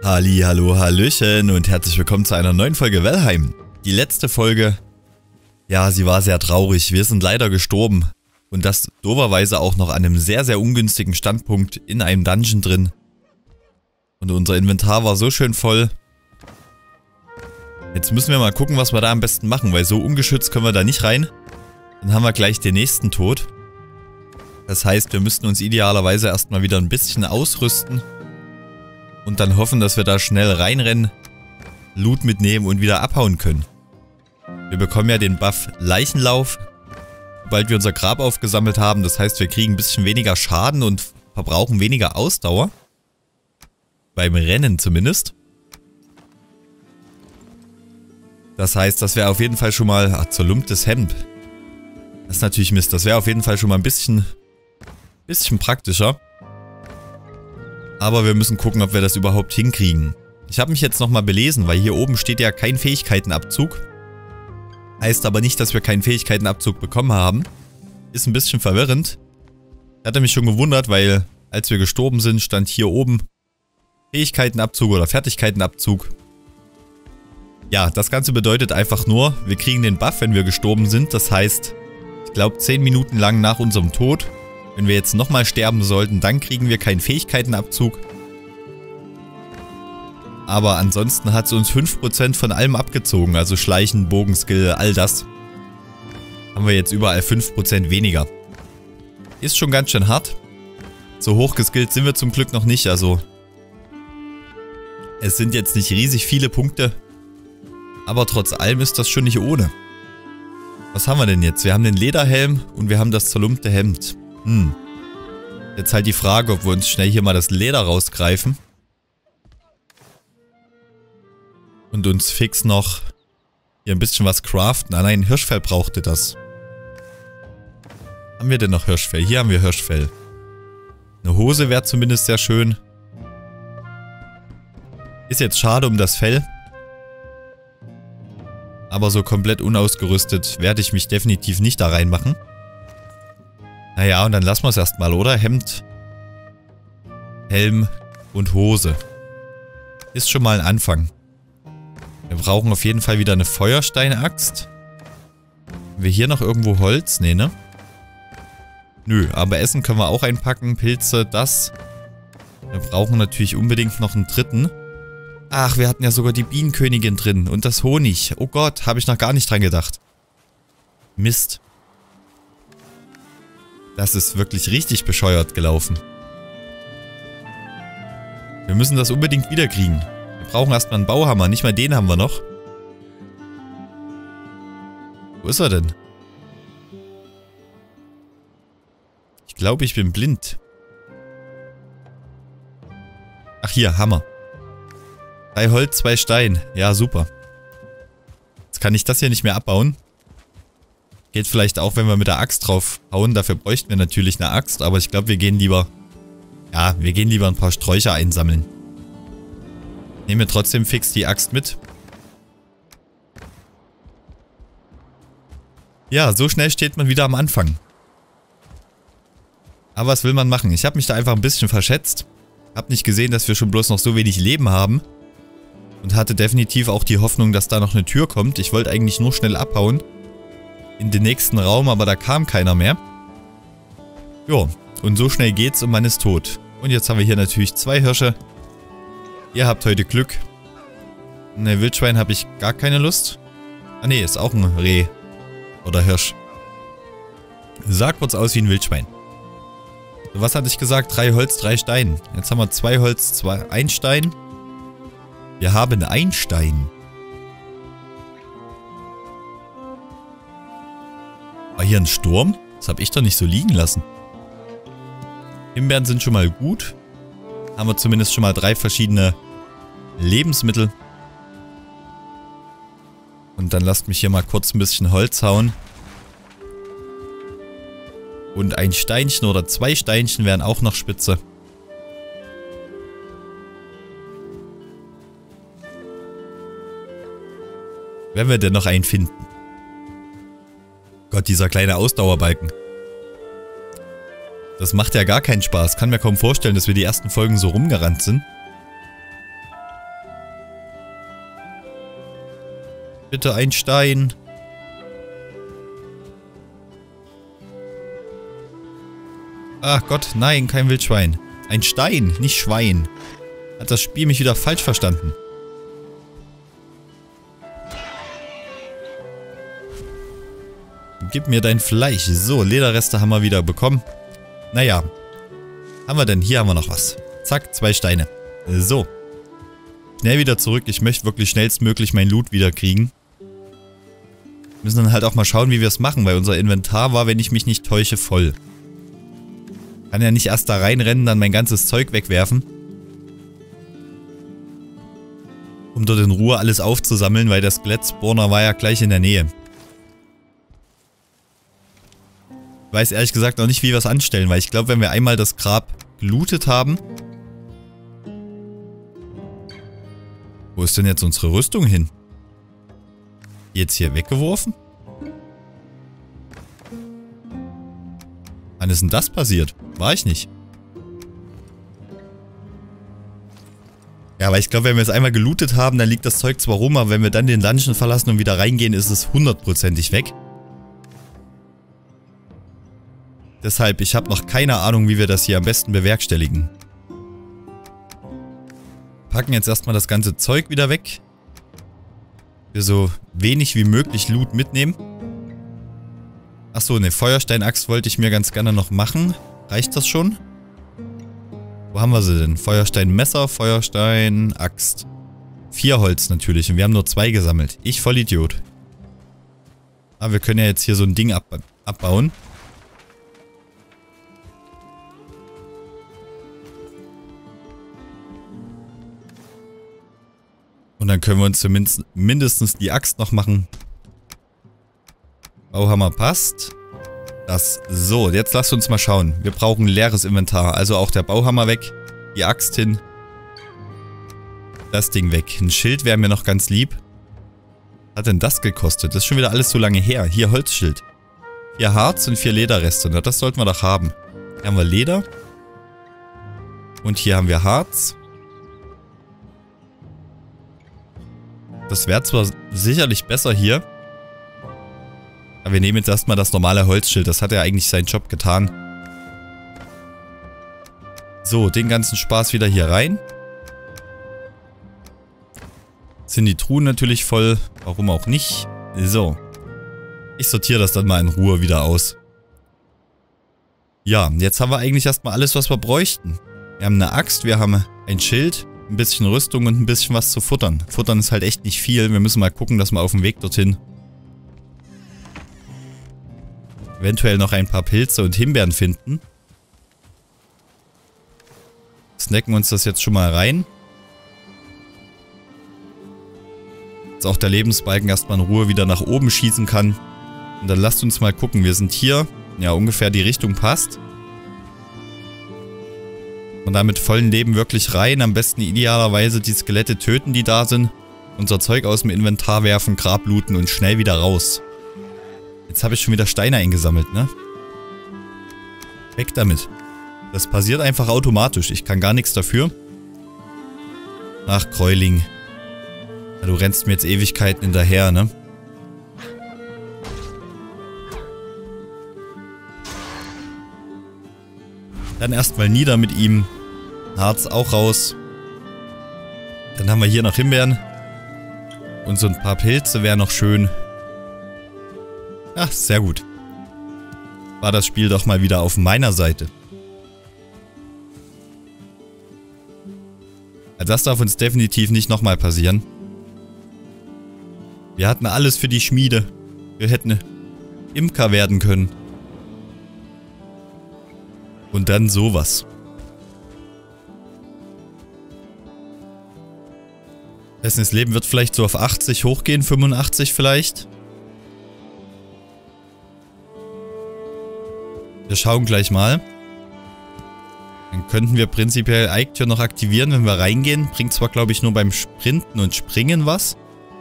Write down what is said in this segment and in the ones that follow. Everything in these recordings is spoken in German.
Halli, hallo, hallöchen und herzlich willkommen zu einer neuen Folge Valheim. Die letzte Folge, ja, sie war sehr traurig. Wir sind leider gestorben. Und das doverweise auch noch an einem sehr, sehr ungünstigen Standpunkt in einem Dungeon drin. Und unser Inventar war so schön voll. Jetzt müssen wir mal gucken, was wir da am besten machen, weil so ungeschützt können wir da nicht rein. Dann haben wir gleich den nächsten Tod. Das heißt, wir müssten uns idealerweise erstmal wieder ein bisschen ausrüsten. Und dann hoffen, dass wir da schnell reinrennen, Loot mitnehmen und wieder abhauen können. Wir bekommen ja den Buff Leichenlauf, sobald wir unser Grab aufgesammelt haben. Das heißt, wir kriegen ein bisschen weniger Schaden und verbrauchen weniger Ausdauer. Beim Rennen zumindest. Das heißt, das wäre auf jeden Fall schon mal zerlumptes Hemd. Das ist natürlich Mist. Das wäre auf jeden Fall schon mal ein bisschen praktischer. Aber wir müssen gucken, ob wir das überhaupt hinkriegen. Ich habe mich jetzt nochmal belesen, weil hier oben steht ja kein Fähigkeitenabzug. Heißt aber nicht, dass wir keinen Fähigkeitenabzug bekommen haben. Ist ein bisschen verwirrend. Ich hatte mich schon gewundert, weil als wir gestorben sind, stand hier oben Fähigkeitenabzug oder Fertigkeitenabzug. Ja, das Ganze bedeutet einfach nur, wir kriegen den Buff, wenn wir gestorben sind. Das heißt, ich glaube 10 Minuten lang nach unserem Tod. Wenn wir jetzt nochmal sterben sollten, dann kriegen wir keinen Fähigkeitenabzug. Aber ansonsten hat es uns 5% von allem abgezogen. Also Schleichen, Bogenskill, all das. Haben wir jetzt überall 5% weniger. Ist schon ganz schön hart. So hoch geskillt sind wir zum Glück noch nicht. Also es sind jetzt nicht riesig viele Punkte. Aber trotz allem ist das schon nicht ohne. Was haben wir denn jetzt? Wir haben den Lederhelm und wir haben das zerlumpte Hemd. Jetzt halt die Frage, ob wir uns schnell hier mal das Leder rausgreifen. Und uns fix noch hier ein bisschen was craften. Ah nein, Hirschfell brauchte das. Haben wir denn noch Hirschfell? Hier haben wir Hirschfell. Eine Hose wäre zumindest sehr schön. Ist jetzt schade um das Fell. Aber so komplett unausgerüstet werde ich mich definitiv nicht da reinmachen. Naja, und dann lassen wir es erstmal, oder? Hemd, Helm und Hose. Ist schon mal ein Anfang. Wir brauchen auf jeden Fall wieder eine Feuersteinaxt. Haben wir hier noch irgendwo Holz? Nee, ne? Nö, aber Essen können wir auch einpacken. Pilze, das. Wir brauchen natürlich unbedingt noch einen dritten. Ach, wir hatten ja sogar die Bienenkönigin drin und das Honig. Oh Gott, habe ich noch gar nicht dran gedacht. Mist. Das ist wirklich richtig bescheuert gelaufen. Wir müssen das unbedingt wiederkriegen. Wir brauchen erstmal einen Bauhammer. Nicht mal den haben wir noch. Wo ist er denn? Ich glaube, ich bin blind. Ach hier, Hammer. 3 Holz, 2 Stein. Ja, super. Jetzt kann ich das hier nicht mehr abbauen. Geht vielleicht auch, wenn wir mit der Axt drauf hauen. Dafür bräuchten wir natürlich eine Axt. Aber ich glaube, wir gehen lieber... Ja, wir gehen lieber ein paar Sträucher einsammeln. Nehmen wir trotzdem fix die Axt mit. Ja, so schnell steht man wieder am Anfang. Aber was will man machen? Ich habe mich da einfach ein bisschen verschätzt. Habe nicht gesehen, dass wir schon bloß noch so wenig Leben haben. Und hatte definitiv auch die Hoffnung, dass da noch eine Tür kommt. Ich wollte eigentlich nur schnell abhauen. In den nächsten Raum, aber da kam keiner mehr. Jo, und so schnell geht's und man ist tot. Und jetzt haben wir hier natürlich 2 Hirsche. Ihr habt heute Glück. Ne, Wildschwein habe ich gar keine Lust. Ah ne, ist auch ein Reh. Oder Hirsch. Sah kurz aus wie ein Wildschwein. So, was hatte ich gesagt? 3 Holz, 3 Stein. Jetzt haben wir 2 Holz, 1 Stein. Wir haben 1 Stein. War hier ein Sturm? Das habe ich doch nicht so liegen lassen. Himbeeren sind schon mal gut. Haben wir zumindest schon mal 3 verschiedene Lebensmittel. Und dann lasst mich hier mal kurz ein bisschen Holz hauen. Und ein Steinchen oder 2 Steinchen wären auch noch spitze. Werden wir denn noch einen finden? Gott, dieser kleine Ausdauerbalken. Das macht ja gar keinen Spaß. Kann mir kaum vorstellen, dass wir die ersten Folgen so rumgerannt sind. Bitte ein Stein. Ach Gott, nein, kein Wildschwein. Ein Stein, nicht Schwein. Hat das Spiel mich wieder falsch verstanden. Gib mir dein Fleisch. So, Lederreste haben wir wieder bekommen. Naja. Haben wir denn? Hier haben wir noch was. Zack, 2 Steine. So. Schnell wieder zurück. Ich möchte wirklich schnellstmöglich mein Loot wieder kriegen. Müssen dann halt auch mal schauen, wie wir es machen, weil unser Inventar war, wenn ich mich nicht täusche, voll. Kann ja nicht erst da reinrennen, dann mein ganzes Zeug wegwerfen. Um dort in Ruhe alles aufzusammeln, weil der Skelett-Spawner war ja gleich in der Nähe. Ich weiß ehrlich gesagt noch nicht, wie wir es anstellen, weil ich glaube, wenn wir einmal das Grab gelootet haben... Wo ist denn jetzt unsere Rüstung hin? Jetzt hier weggeworfen? Wann ist denn das passiert? War ich nicht. Ja, aber ich glaube, wenn wir es einmal gelootet haben, dann liegt das Zeug zwar rum, aber wenn wir dann den Dungeon verlassen und wieder reingehen, ist es 100%ig weg. Deshalb, ich habe noch keine Ahnung, wie wir das hier am besten bewerkstelligen. Packen jetzt erstmal das ganze Zeug wieder weg. Wir so wenig wie möglich Loot mitnehmen. Achso, eine Feuersteinaxt wollte ich mir ganz gerne noch machen. Reicht das schon? Wo haben wir sie denn? Feuersteinmesser, Feuersteinaxt. 4 Holz natürlich und wir haben nur 2 gesammelt. Ich Vollidiot. Aber wir können ja jetzt hier so ein Ding abbauen. Und dann können wir uns zumindest mindestens die Axt noch machen. Bauhammer passt. Das. So, jetzt lasst uns mal schauen. Wir brauchen ein leeres Inventar. Also auch der Bauhammer weg. Die Axt hin. Das Ding weg. Ein Schild wäre mir noch ganz lieb. Was hat denn das gekostet? Das ist schon wieder alles so lange her. Hier Holzschild. 4 Harz und 4 Lederreste. Na, das sollten wir doch haben. Hier haben wir Leder. Und hier haben wir Harz. Das wäre zwar sicherlich besser hier. Aber wir nehmen jetzt erstmal das normale Holzschild. Das hat ja eigentlich seinen Job getan. So, den ganzen Spaß wieder hier rein. Sind die Truhen natürlich voll. Warum auch nicht? So. Ich sortiere das dann mal in Ruhe wieder aus. Ja, jetzt haben wir eigentlich erstmal alles, was wir bräuchten. Wir haben eine Axt, wir haben ein Schild, ein bisschen Rüstung und ein bisschen was zu futtern. Futtern ist halt echt nicht viel. Wir müssen mal gucken, dass wir auf dem Weg dorthin eventuell noch ein paar Pilze und Himbeeren finden. Snacken uns das jetzt schon mal rein. Dass auch der Lebensbalken erstmal in Ruhe wieder nach oben schießen kann. Und dann lasst uns mal gucken. Wir sind hier. Ja, ungefähr die Richtung passt. Und da mit vollem Leben wirklich rein. Am besten idealerweise die Skelette töten, die da sind. Unser Zeug aus dem Inventar werfen, Grab looten und schnell wieder raus. Jetzt habe ich schon wieder Steine eingesammelt, ne? Weg damit. Das passiert einfach automatisch. Ich kann gar nichts dafür. Ach, Gräuling. Ja, du rennst mir jetzt Ewigkeiten hinterher, ne? Dann erstmal nieder mit ihm. Harz auch raus. Dann haben wir hier noch Himbeeren. Und so ein paar Pilze wären noch schön. Ach, sehr gut. War das Spiel doch mal wieder auf meiner Seite. Also das darf uns definitiv nicht nochmal passieren. Wir hatten alles für die Schmiede. Wir hätten Imker werden können. Und dann sowas. Das Leben wird vielleicht so auf 80 hochgehen, 85 vielleicht. Wir schauen gleich mal. Dann könnten wir prinzipiell Eiktür noch aktivieren, wenn wir reingehen. Bringt zwar, glaube ich, nur beim Sprinten und Springen was.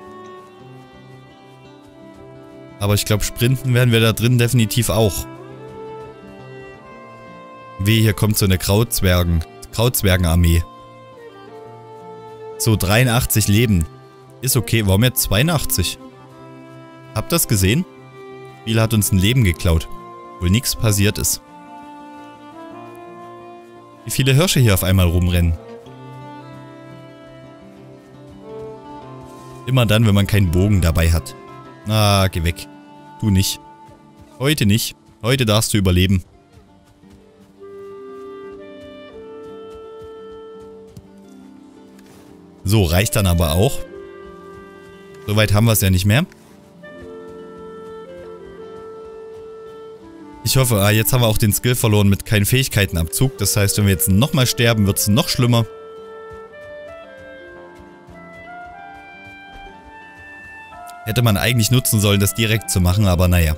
Aber ich glaube, Sprinten werden wir da drin definitiv auch. Weh, hier kommt so eine Krautzwergenarmee. So, 83 Leben. Ist okay. Warum jetzt 82? Habt ihr das gesehen? Das Spiel hat uns ein Leben geklaut. Obwohl nichts passiert ist. Wie viele Hirsche hier auf einmal rumrennen. Immer dann, wenn man keinen Bogen dabei hat. Ah, geh weg. Du nicht. Heute nicht. Heute darfst du überleben. So, reicht dann aber auch. Soweit haben wir es ja nicht mehr. Ich hoffe, jetzt haben wir auch den Skill verloren mit keinem Fähigkeitenabzug. Das heißt, wenn wir jetzt nochmal sterben, wird es noch schlimmer. Hätte man eigentlich nutzen sollen, das direkt zu machen, aber naja.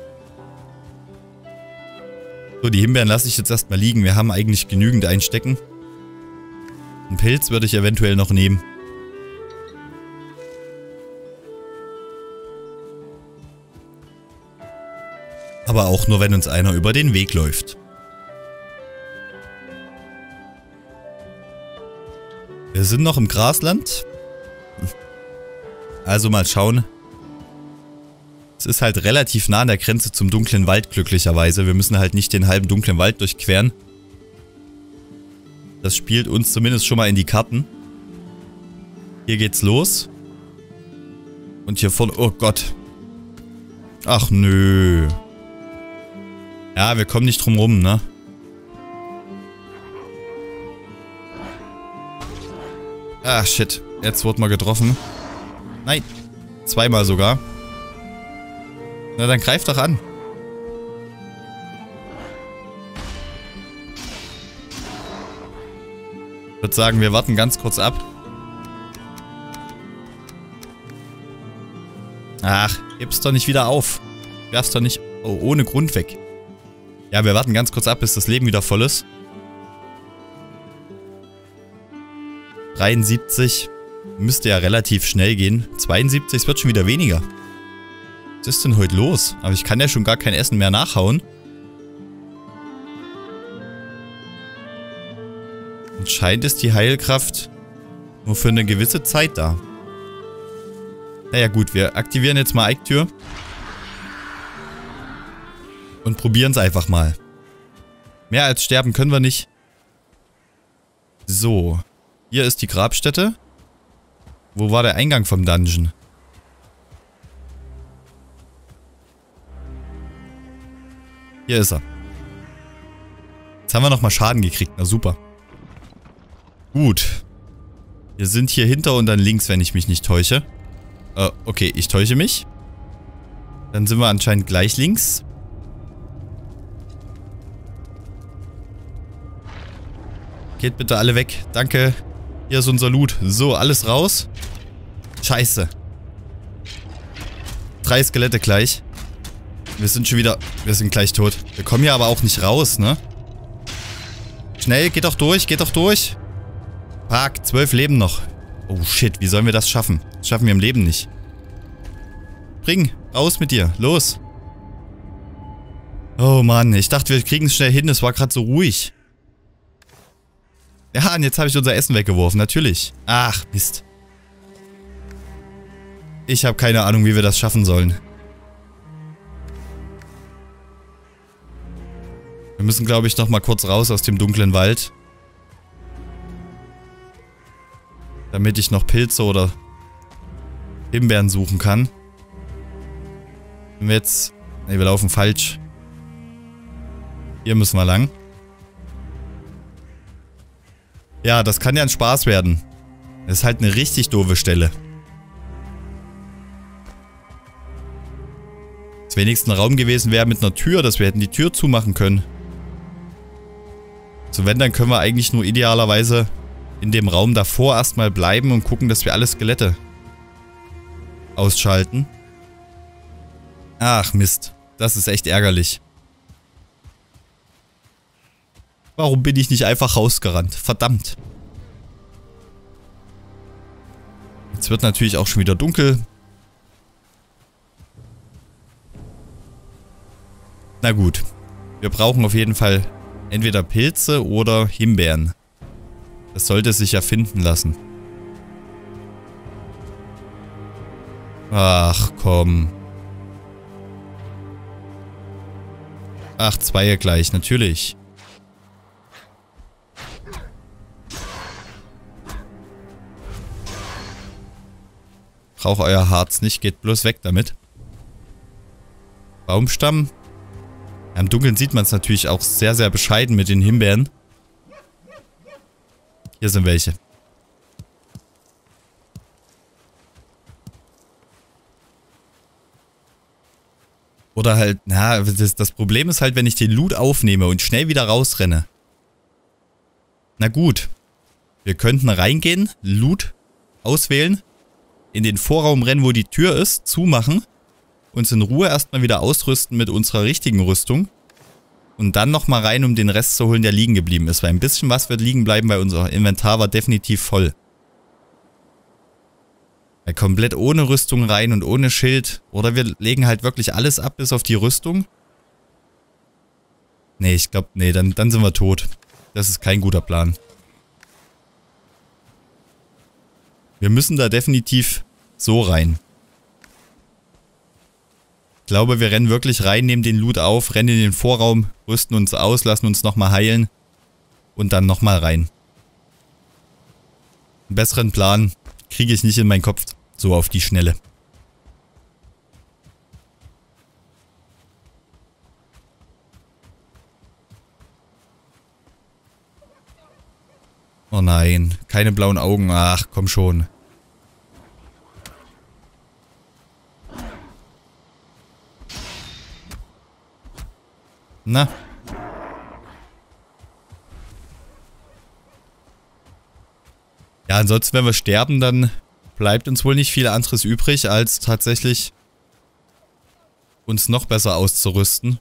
So, die Himbeeren lasse ich jetzt erstmal liegen. Wir haben eigentlich genügend einstecken. Einen Pilz würde ich eventuell noch nehmen. Aber auch nur, wenn uns einer über den Weg läuft. Wir sind noch im Grasland. Also mal schauen. Es ist halt relativ nah an der Grenze zum dunklen Wald, glücklicherweise. Wir müssen halt nicht den halben dunklen Wald durchqueren. Das spielt uns zumindest schon mal in die Karten. Hier geht's los. Und hier vorne... Oh Gott. Ach nö. Ja, wir kommen nicht drum rum, ne? Ah, shit. Jetzt wurde mal getroffen. Nein. Zweimal sogar. Na, dann greif doch an. Ich würde sagen, wir warten ganz kurz ab. Ach, heb's doch nicht wieder auf. Werf's doch nicht ohne Grund weg. Ja, wir warten ganz kurz ab, bis das Leben wieder voll ist. 73. Müsste ja relativ schnell gehen. 72, es wird schon wieder weniger. Was ist denn heute los? Aber ich kann ja schon gar kein Essen mehr nachhauen. Anscheinend ist die Heilkraft nur für eine gewisse Zeit da. Naja gut, wir aktivieren jetzt mal Eiktür. Und probieren es einfach mal. Mehr als sterben können wir nicht. So. Hier ist die Grabstätte. Wo war der Eingang vom Dungeon? Hier ist er. Jetzt haben wir nochmal Schaden gekriegt. Na super. Gut. Wir sind hier hinter und dann links, wenn ich mich nicht täusche. Okay, ich täusche mich. Dann sind wir anscheinend gleich links. Geht bitte alle weg. Danke. Hier ist unser Loot. So, alles raus. Scheiße. 3 Skelette gleich. Wir sind schon wieder... Wir sind gleich tot. Wir kommen hier aber auch nicht raus, ne? Schnell, geht doch durch, geht doch durch. Fuck, 12 Leben noch. Oh shit, wie sollen wir das schaffen? Das schaffen wir im Leben nicht. Bring, raus mit dir, los. Oh Mann, ich dachte, wir kriegen es schnell hin, es war gerade so ruhig. Ja, und jetzt habe ich unser Essen weggeworfen, natürlich. Ach, Mist. Ich habe keine Ahnung, wie wir das schaffen sollen. Wir müssen, glaube ich, noch mal kurz raus aus dem dunklen Wald. Damit ich noch Pilze oder Himbeeren suchen kann. Wenn wir jetzt... Ne, wir laufen falsch. Hier müssen wir lang. Ja, das kann ja ein Spaß werden. Das ist halt eine richtig doofe Stelle. Das wenigste ein Raum gewesen wäre mit einer Tür, dass wir hätten die Tür zumachen können. So, wenn, dann können wir eigentlich nur idealerweise in dem Raum davor erstmal bleiben und gucken, dass wir alle Skelette ausschalten. Ach Mist, das ist echt ärgerlich. Warum bin ich nicht einfach rausgerannt? Verdammt. Jetzt wird natürlich auch schon wieder dunkel. Na gut. Wir brauchen auf jeden Fall entweder Pilze oder Himbeeren. Das sollte sich ja finden lassen. Ach komm. Ach, 2 gleich, natürlich. Braucht euer Harz nicht, geht bloß weg damit. Baumstamm. Ja, im Dunkeln sieht man es natürlich auch sehr, sehr bescheiden mit den Himbeeren. Hier sind welche. Oder halt, na, das Problem ist halt, wenn ich den Loot aufnehme und schnell wieder rausrenne. Na gut. Wir könnten reingehen, Loot auswählen, in den Vorraum rennen, wo die Tür ist, zumachen, uns in Ruhe erstmal wieder ausrüsten mit unserer richtigen Rüstung und dann nochmal rein, um den Rest zu holen, der liegen geblieben ist. Weil ein bisschen was wird liegen bleiben, weil unser Inventar war definitiv voll. Weil komplett ohne Rüstung rein und ohne Schild. Oder wir legen halt wirklich alles ab, bis auf die Rüstung. Nee, ich glaube, nee, dann sind wir tot. Das ist kein guter Plan. Wir müssen da definitiv so rein. Ich glaube, wir rennen wirklich rein, nehmen den Loot auf, rennen in den Vorraum, rüsten uns aus, lassen uns nochmal heilen und dann nochmal rein. Einen besseren Plan kriege ich nicht in meinen Kopf, so auf die Schnelle. Oh nein, keine blauen Augen, ach komm schon. Na. Ja, ansonsten, wenn wir sterben, dann bleibt uns wohl nicht viel anderes übrig, als tatsächlich uns noch besser auszurüsten.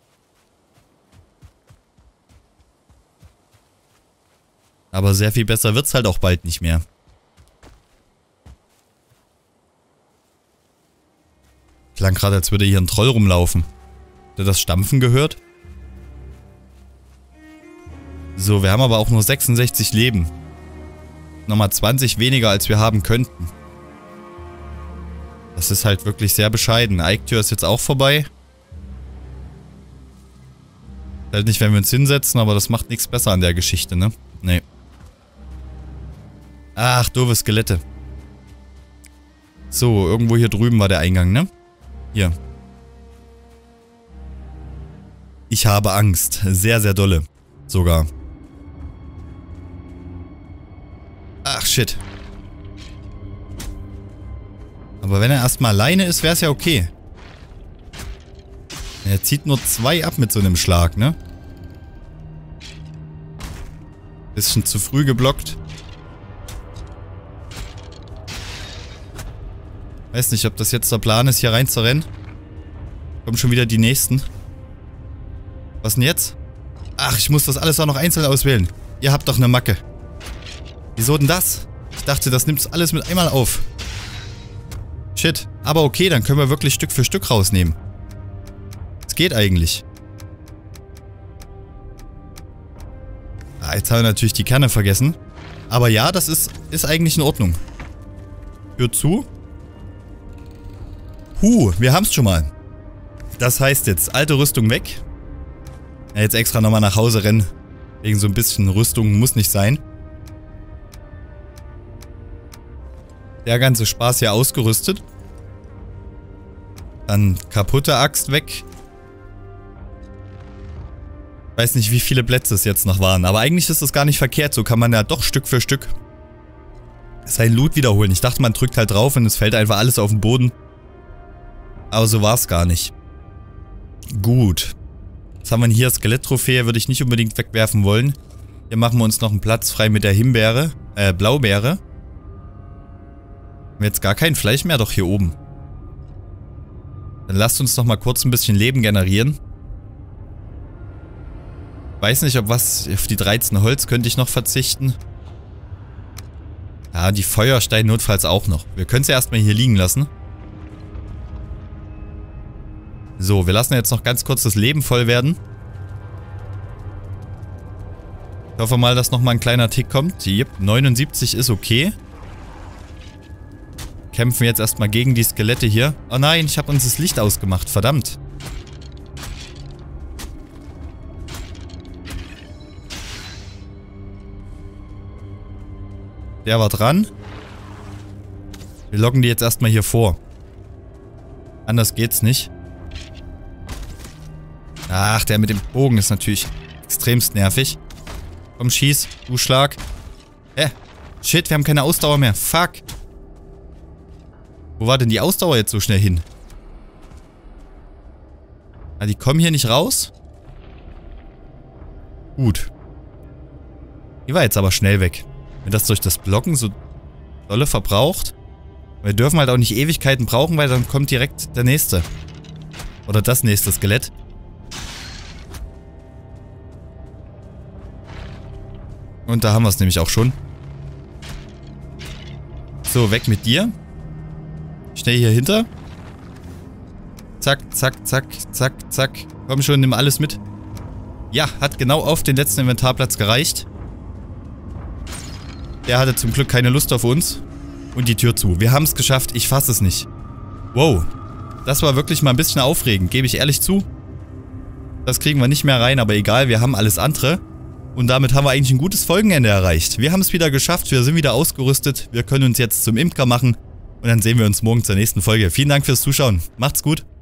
Aber sehr viel besser wird's halt auch bald nicht mehr. Klang gerade, als würde hier ein Troll rumlaufen. Habt ihr das Stampfen gehört? So, wir haben aber auch nur 66 Leben. Nochmal 20 weniger, als wir haben könnten. Das ist halt wirklich sehr bescheiden. Eiktür ist jetzt auch vorbei. Halt nicht, wenn wir uns hinsetzen, aber das macht nichts besser an der Geschichte, ne? Nee. Ach, doofe Skelette. So, irgendwo hier drüben war der Eingang, ne? Hier. Ich habe Angst. Sehr, sehr dolle. Sogar. Ach, shit. Aber wenn er erstmal alleine ist, wäre es ja okay. Er zieht nur 2 ab mit so einem Schlag, ne? Bisschen zu früh geblockt. Weiß nicht, ob das jetzt der Plan ist, hier rein zu rennen. Kommen schon wieder die nächsten. Was denn jetzt? Ach, ich muss das alles auch noch einzeln auswählen. Ihr habt doch eine Macke. Wieso denn das? Ich dachte, das nimmt alles mit einmal auf. Shit. Aber okay, dann können wir wirklich Stück für Stück rausnehmen. Es geht eigentlich. Ah, jetzt haben wir natürlich die Kerne vergessen. Aber ja, das ist eigentlich in Ordnung. Tür zu. Wir haben es schon mal. Das heißt jetzt, alte Rüstung weg. Ja, jetzt extra nochmal nach Hause rennen. Wegen so ein bisschen Rüstung muss nicht sein. Der ganze Spaß hier ausgerüstet. Dann kaputte Axt weg. Weiß nicht, wie viele Plätze es jetzt noch waren. Aber eigentlich ist das gar nicht verkehrt. So kann man ja doch Stück für Stück sein Loot wiederholen. Ich dachte, man drückt halt drauf und es fällt einfach alles auf den Boden. Aber so war es gar nicht. Gut. Was haben wir hier? Skelett-Trophäe würde ich nicht unbedingt wegwerfen wollen. Hier machen wir uns noch einen Platz frei mit der Himbeere. Blaubeere. Haben wir jetzt gar kein Fleisch mehr? Doch hier oben. Dann lasst uns noch mal kurz ein bisschen Leben generieren. Weiß nicht, ob was... Auf die 13 Holz könnte ich noch verzichten. Ja, die Feuersteine notfalls auch noch. Wir können es ja erstmal hier liegen lassen. So, wir lassen jetzt noch ganz kurz das Leben voll werden. Ich hoffe mal, dass nochmal ein kleiner Tick kommt. Yep, 79 ist okay. Kämpfen jetzt erstmal gegen die Skelette hier. Oh nein, ich habe uns das Licht ausgemacht. Verdammt. Der war dran. Wir loggen die jetzt erstmal hier vor. Anders geht's nicht. Ach, der mit dem Bogen ist natürlich extremst nervig. Komm, schieß. Du Schlag. Shit, wir haben keine Ausdauer mehr. Fuck. Wo war denn die Ausdauer jetzt so schnell hin? Ah, die kommen hier nicht raus? Gut. Die war jetzt aber schnell weg. Wenn das durch das Blocken so dolle verbraucht. Wir dürfen halt auch nicht Ewigkeiten brauchen, weil dann kommt direkt der nächste. Oder das nächste Skelett. Und da haben wir es nämlich auch schon. So, weg mit dir. Schnell hier hinter. Zack, zack, zack, zack, zack. Komm schon, nimm alles mit. Ja, hat genau auf den letzten Inventarplatz gereicht. Der hatte zum Glück keine Lust auf uns. Und die Tür zu. Wir haben es geschafft. Ich fasse es nicht. Wow. Das war wirklich mal ein bisschen aufregend, gebe ich ehrlich zu. Das kriegen wir nicht mehr rein, aber egal, wir haben alles andere. Und damit haben wir eigentlich ein gutes Folgenende erreicht. Wir haben es wieder geschafft, wir sind wieder ausgerüstet. Wir können uns jetzt zum Imker machen. Und dann sehen wir uns morgen zur nächsten Folge. Vielen Dank fürs Zuschauen. Macht's gut.